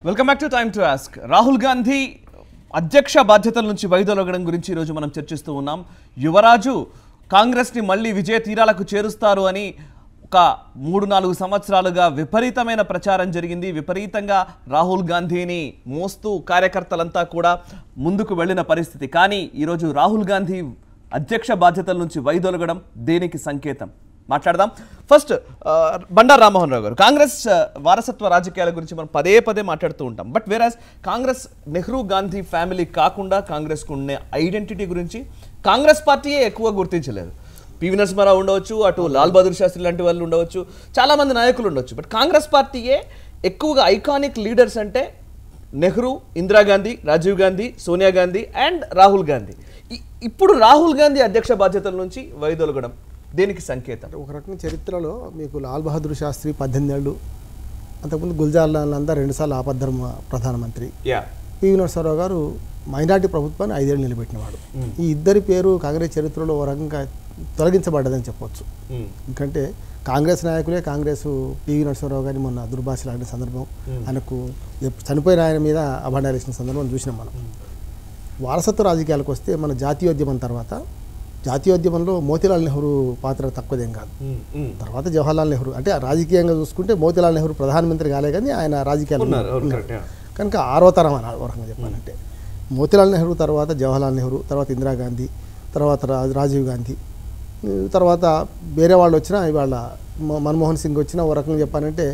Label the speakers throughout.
Speaker 1: Welcome back to time to ask. Rahul Gandhi అధ్యక్ష బాధ్యతల నుంచి వైదొలగడం గురించి ఈరోజు మనం చర్చిస్తూ ఉన్నాం. యువరాజు కాంగ్రెస్ని మళ్ళీ విజయ తీరాలకు చేరుస్తారు అని ఒక 3-4 సంవత్సరాలుగా విపరీతమైన ప్రచారం జరిగింది. విపరీతంగా రాహుల్ గాంధీని మోస్తూ కార్యకర్తలంతా కూడా ముందుకు వెళ్ళిన పరిస్థితి. కానీ ఈరోజు రాహుల్ గాంధీ అధ్యక్ష బాధ్యతల నుంచి వైదొలగడం దేనికి సంకేతం? మాట్లాడదాం. ఫస్ట్ బండారు రామ్మోహన్ రావు గారు, కాంగ్రెస్ వారసత్వ రాజకీయాల గురించి మనం పదే పదే మాట్లాడుతూ ఉంటాం. బట్ వేరాజ్ కాంగ్రెస్ నెహ్రూ గాంధీ ఫ్యామిలీ కాకుండా కాంగ్రెస్కు ఉండే ఐడెంటిటీ గురించి కాంగ్రెస్ పార్టీయే ఎక్కువ గుర్తించలేదు. పివి నరసింహారావు ఉండవచ్చు, అటు లాల్ బహదూర్ శాస్త్రి లాంటి వాళ్ళు ఉండవచ్చు, చాలామంది నాయకులు ఉండవచ్చు. బట్ కాంగ్రెస్ పార్టీయే ఎక్కువగా ఐకానిక్ లీడర్స్ అంటే నెహ్రూ, ఇందిరాగాంధీ, రాజీవ్ గాంధీ, సోనియా గాంధీ అండ్ రాహుల్ గాంధీ. ఇప్పుడు రాహుల్ గాంధీ అధ్యక్ష బాధ్యతల నుంచి వైదొలగడం దేనికి సంకేతం?
Speaker 2: ఒక రకమైన చరిత్రలో మీకు లాల్ బహదూర్ శాస్త్రి 18 ఏళ్ళు, అంతకుముందు గుల్జార్లాల్ నందా 2 సార్లు ఆపద్ధర్మ ప్రధానమంత్రి, పివి నరసింహారావు గారు మైనార్టీ ప్రభుత్వాన్ని 5 ఏళ్ళు నిలబెట్టినవాడు. ఈ ఇద్దరి పేరు కాంగ్రెస్ చరిత్రలో ఒక రకంగా తొలగించబడ్డదని చెప్పవచ్చు. ఎందుకంటే కాంగ్రెస్ నాయకులే కాంగ్రెస్ పివి నరసింహారావు గారిని మొన్న దుర్భాషలాడిన సందర్భం, ఆయనకు చనిపోయిన ఆయన మీద అభండారేసిన సందర్భం చూసినాం మనం. వారసత్వ రాజకీయాలకు వస్తే మన జాతీయోద్యమం తర్వాత, జాతీయోద్యమంలో మోతీలాల్ నెహ్రూ పాత్ర తక్కువదేం కాదు. తర్వాత జవహర్లాల్ నెహ్రూ, అంటే రాజకీయంగా చూసుకుంటే మోతీలాల్ నెహ్రూ ప్రధానమంత్రి కాలే కానీ ఆయన రాజకీయాలు కనుక 6వ తరం అని ఒక రకంగా చెప్పాలంటే. మోతీలాల్ నెహ్రూ తర్వాత జవహర్లాల్ నెహ్రూ, తర్వాత ఇందిరాగాంధీ, తర్వాత రాజీవ్ గాంధీ, తర్వాత వేరే వాళ్ళు వచ్చినా ఇవాళ మన్మోహన్ సింగ్ వచ్చినా ఒక రకంగా చెప్పాలంటే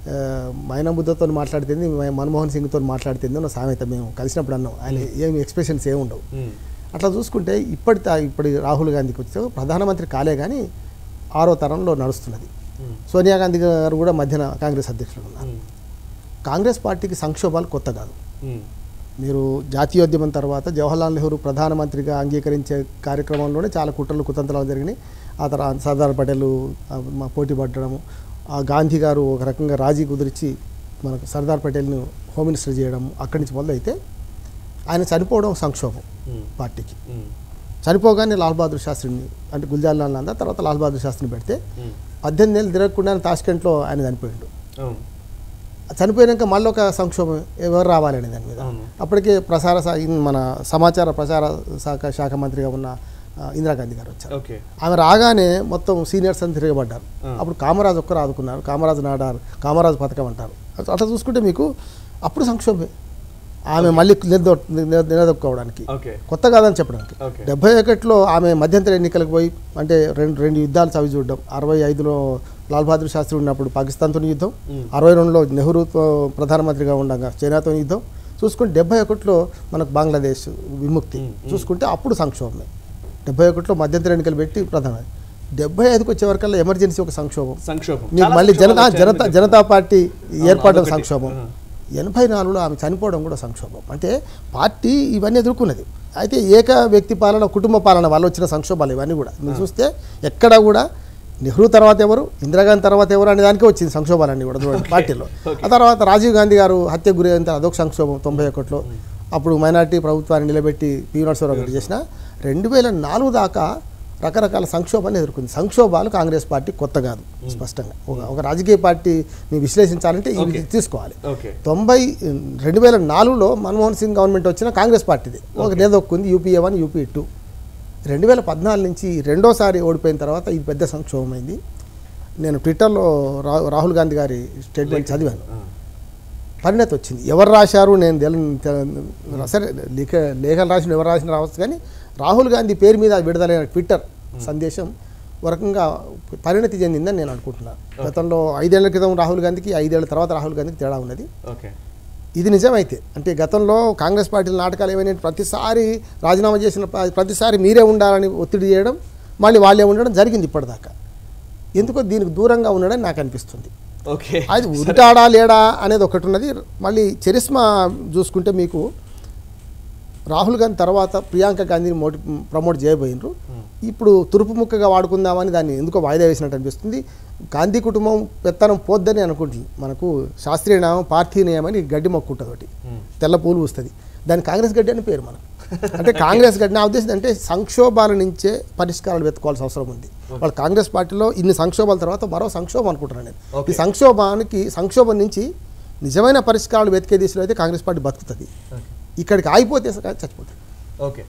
Speaker 2: మైనా బుద్ధతో మాట్లాడుతుంది, మన్మోహన్ సింగ్తో మాట్లాడుతుంది అన్న సామెత మేము కలిసినప్పుడు అన్నాం. ఆయన ఏమి ఎక్స్ప్రెషన్స్ ఏమి ఉండవు. అట్లా చూసుకుంటే ఇప్పటి రాహుల్ గాంధీకి వచ్చే ప్రధానమంత్రి కాలే కానీ 6వ తరంలో నడుస్తున్నది. సోనియా గాంధీ గారు కూడా మధ్యన కాంగ్రెస్ అధ్యక్షులు ఉన్నారు. కాంగ్రెస్ పార్టీకి సంక్షోభాలు కొత్త కాదు. మీరు జాతీయోద్యమం తర్వాత జవహర్లాల్ నెహ్రూ ప్రధానమంత్రిగా అంగీకరించే కార్యక్రమంలోనే చాలా కుట్రలు కుతంత్రాలు జరిగినాయి. ఆ తర్వాత సర్దార్ పటేల్ పోటీ పడడము, ఆ గాంధీ గారు ఒక రకంగా రాజీ కుదిర్చి మనకు సర్దార్ పటేల్ను హోమ్ మినిస్టర్ చేయడము, అక్కడి నుంచి మొదలైతే ఆయన చనిపోవడం సంక్షోభం పార్టీకి. చనిపోగానే లాల్ బహదూర్ శాస్త్రిని, అంటే గుల్జార్లాల్ నందా తర్వాత లాల్ బహదూర్ శాస్త్రిని పెడితే 18 ఏళ్ళు తిరగకుండా తాష్కెంట్లో ఆయన చనిపోయాడు. చనిపోయాక మళ్ళీ ఒక సంక్షోభం, ఎవరు రావాలని దాని మీద. అప్పటికే మన సమాచార ప్రసార శాఖ మంత్రిగా ఉన్న ఇందిరాగాంధీ గారు వచ్చారు. ఆమె రాగానే మొత్తం సీనియర్స్ అని తిరగబడ్డారు. అప్పుడు కామరాజ్ ఒక్కరు ఆదుకున్నారు, కామరాజ్ నాడారు, కామరాజ్ పథకం అంటారు. అట్లా చూసుకుంటే మీకు అప్పుడు సంక్షోభే ఆమె మళ్ళీ నిలదొక్కోవడానికి, కొత్త కాదని చెప్పడానికి. 71లో ఆమె మధ్యంతర ఎన్నికలకు పోయి, అంటే రెండు యుద్ధాలు చవి చూడడం. 65లో లాల్ బహదూర్ శాస్త్రి ఉన్నప్పుడు పాకిస్తాన్తో యుద్ధం, 62లో నెహ్రూతో ప్రధానమంత్రిగా ఉండగా చైనాతో యుద్ధం చూసుకుంటే, 71లో మనకు బంగ్లాదేశ్ విముక్తి చూసుకుంటే అప్పుడు సంక్షోభమే. 71లో మధ్యంతర ఎన్నికలు పెట్టి ప్రధాన, 75కి వచ్చే వరకల్లా ఎమర్జెన్సీ ఒక సంక్షోభం, మీకు మళ్ళీ జనతా పార్టీ ఏర్పడడం సంక్షోభం, 84లో ఆమె చనిపోవడం కూడా సంక్షోభం. అంటే పార్టీ ఇవన్నీ ఎదుర్కొన్నది. అయితే ఏక వ్యక్తి పాలన, కుటుంబ పాలన వల్ల వచ్చిన సంక్షోభాలు ఇవన్నీ కూడా మీరు చూస్తే ఎక్కడ కూడా నెహ్రూ తర్వాత ఎవరు, ఇందిరాగాంధీ తర్వాత ఎవరు అనే దానికే వచ్చింది సంక్షోభాలన్నీ కూడా పార్టీలో. ఆ తర్వాత రాజీవ్ గాంధీ గారు హత్యకు గురి అయిన అదొక సంక్షోభం 91లో. అప్పుడు మైనార్టీ ప్రభుత్వాన్ని నిలబెట్టి పివి నరసింహారావు గారు చేసిన 2004 దాకా రకరకాల సంక్షోభాన్ని ఎదుర్కొంది. సంక్షోభాలు కాంగ్రెస్ పార్టీ కొత్త కాదు. స్పష్టంగా ఒక రాజకీయ పార్టీని విశ్లేషించాలంటే ఇవి తీసుకోవాలి. 2004లో మన్మోహన్ సింగ్ గవర్నమెంట్ వచ్చిన కాంగ్రెస్ పార్టీది ఒక నిలదొక్కుంది, యూపీఏ 1 యూపీ 2. 2014 నుంచి రెండోసారి ఓడిపోయిన తర్వాత ఇది పెద్ద సంక్షోభమైంది. నేను ట్విట్టర్లో రాహుల్ గాంధీ గారి స్టేట్మెంట్ చదివాను. పరిణతి వచ్చింది. ఎవరు రాశారు నేను సరే లేఖలు రాసిన ఎవరు రాసిన రావచ్చు, కానీ రాహుల్ గాంధీ పేరు మీద విడుదలైన ట్విట్టర్ సందేశం ఒక రకంగా పరిణతి చెందిందని నేను అనుకుంటున్నాను. గతంలో 5 ఏళ్ల క్రితం రాహుల్ గాంధీకి, 5 ఏళ్ల తర్వాత రాహుల్ గాంధీకి తేడా ఉన్నది. ఇది నిజమైతే, అంటే గతంలో కాంగ్రెస్ పార్టీల నాటకాలు ఏమైనా ప్రతిసారి రాజీనామా చేసిన ప్రతిసారి మీరే ఉండాలని ఒత్తిడి చేయడం, మళ్ళీ వాళ్ళే ఉండడం జరిగింది ఇప్పటిదాకా. ఎందుకో దీనికి దూరంగా ఉండడం నాకు అనిపిస్తుంది. అది ఉంటాడా లేడా అనేది ఒకటి ఉన్నది. మళ్ళీ చరిస్మా చూసుకుంటే మీకు రాహుల్ గాంధీ తర్వాత ప్రియాంక గాంధీని ప్రమోట్ చేయబోయినరు. ఇప్పుడు తురుపు ముక్కగా వాడుకుందామని దాన్ని ఎందుకో వాయిదా వేసినట్టు అనిపిస్తుంది. గాంధీ కుటుంబం పెత్తనం పోద్దని అనుకుంటుంది. మనకు శాస్త్రీయ నామం పార్థీనేయమని గడ్డి మొక్క ఉంటుంది, ఒకటి తెల్ల పూలు వస్తుంది, దాని కాంగ్రెస్ గడ్డి అని పేరు మనకు. అంటే కాంగ్రెస్ గడ్డి నా ఉద్దేశం అంటే సంక్షోభాల నుంచే పరిష్కారాలు వెతుకోవాల్సిన అవసరం ఉంది. వాళ్ళు కాంగ్రెస్ పార్టీలో ఇన్ని సంక్షోభాల తర్వాత మరో సంక్షోభం అనుకుంటున్నాను నేను. ఈ సంక్షోభం నుంచి నిజమైన పరిష్కారాలు వెతికే దిశలో అయితే కాంగ్రెస్ పార్టీ బతుకుతుంది. ఇక్కడికి ఆగిపోతే చచ్చిపోతుంది.
Speaker 1: ఓకే.